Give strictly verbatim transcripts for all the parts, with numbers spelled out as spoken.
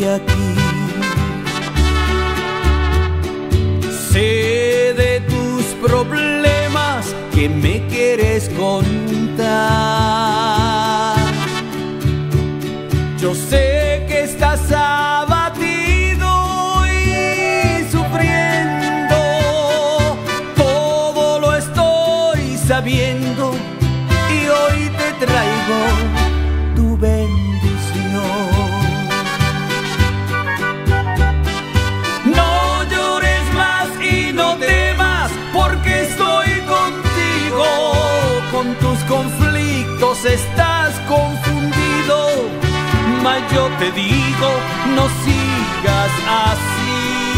estoy aquí. Sé de tus problemas que me quieres contar. Yo sé que estás abatido y sufriendo, todo lo estoy sabiendo y hoy te traigo tu bendición. No llores más y no temas, porque estoy contigo. Con tus conflictos estás confundido, mas yo te digo, no sigas así.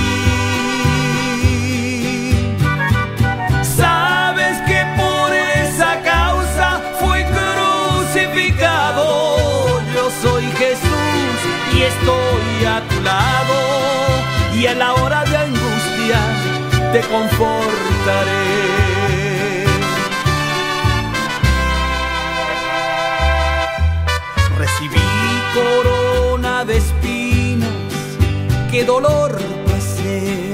Sabes que por esa causa fui crucificado. Yo soy Jesús y estoy a tu lado, y en la hora de angustia te confortaré. Recibí corona de espinas, qué dolor pasé.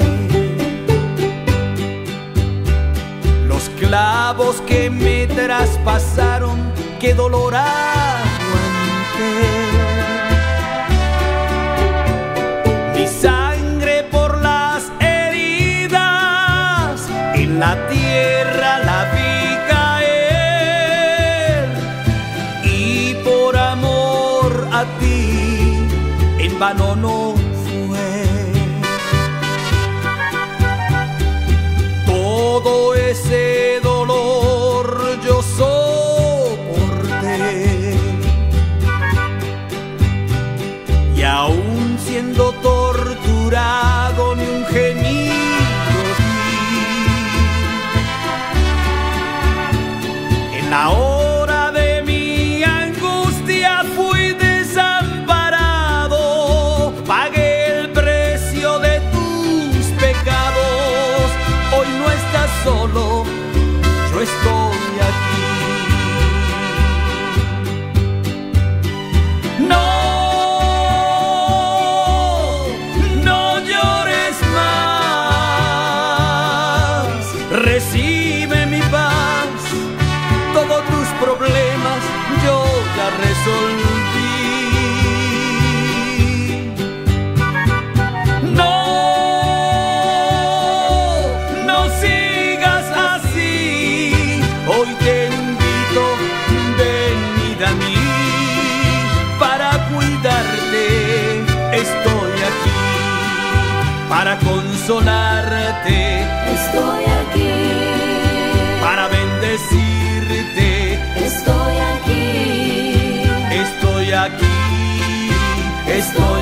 Los clavos que me traspasaron, qué dolor aguanté. Mi sangre por las heridas, en la tierra la vi caer, y por amor a ti en vano no fue. Todo ese dolor yo soporté, y aún siendo torturado ni un gemido di. En la hora de mi angustia fui desamparado, pagué el precio de tus pecados. Hoy no estás solo, yo estoy aquí. No, no llores más, recibe mi paz. Todos tus problemas yo ya resolví. No, no sigas así. Hoy te invito, venid a mí para cuidarte. Estoy aquí para consolarte. Estoy aquí para bendecirte. Estoy aquí, Estoy aquí, estoy